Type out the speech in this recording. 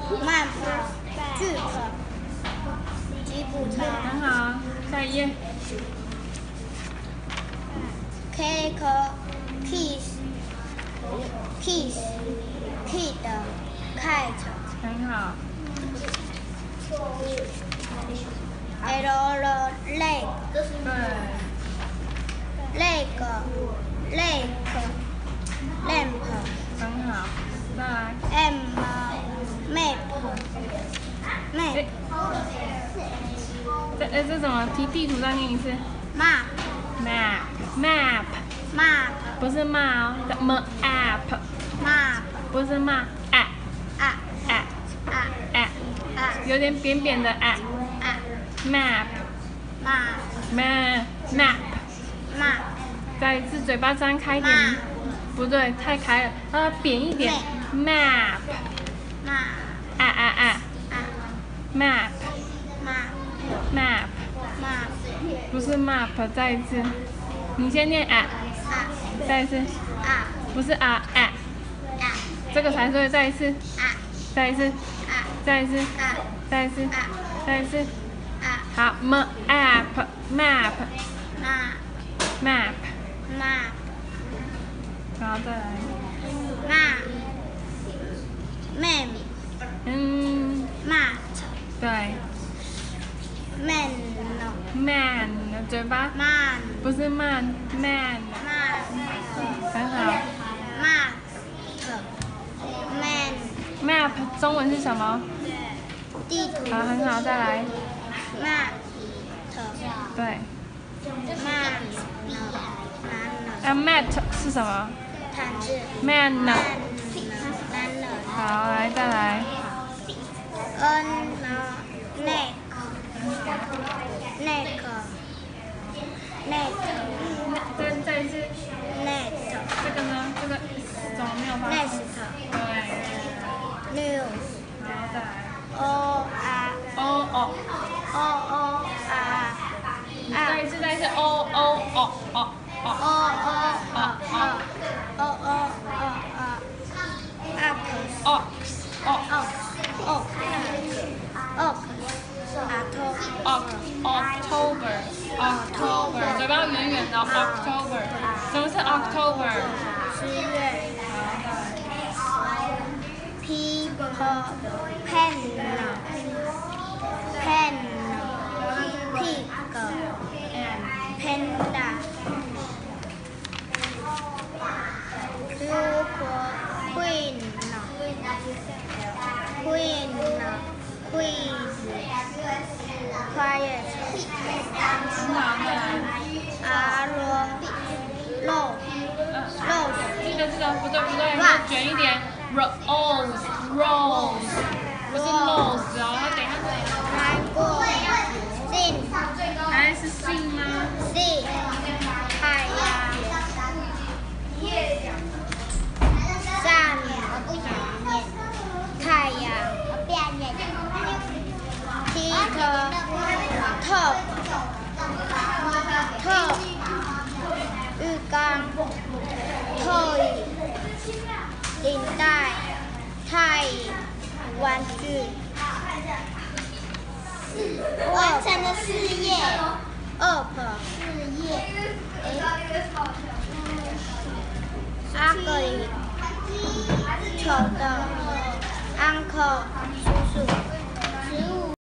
慢跑、巨跑、吉普车。 很好，下一页。 Cake、kiss、kid、kite。 很好。 L leg。 对。 lamp。 很好，再来。 map。 这什么？提地图再念一次。map。不是骂哦，map。不是骂有点扁扁的map。再一次，嘴巴张开一点。不对，太开了，让它扁一点。map。map。不是 map， 再一次。你先念再一次。不是这个才对，再一次。再一次。再一次。再一次。再一次。好 map。然后再来。对。man 嘴巴。不是慢 man。很好。map 中文是什么？ 地图。 好，很好，再来。对。mat 是什么？man。好，来再来。再一次。这个呢？这个怎么没有发出？对。然后再来。再一次。October， 嘴巴圆圆的 October， 什么是 October？ 10月。Panda。Queen。Quiet。 这个不对，卷一点。Rose， 不是 nose 哦，它等一下。还是 sin 吗？ 太阳。太阳。top。浴缸。toy。领带。玩具。完成了4页。ugly。丑的。uncle。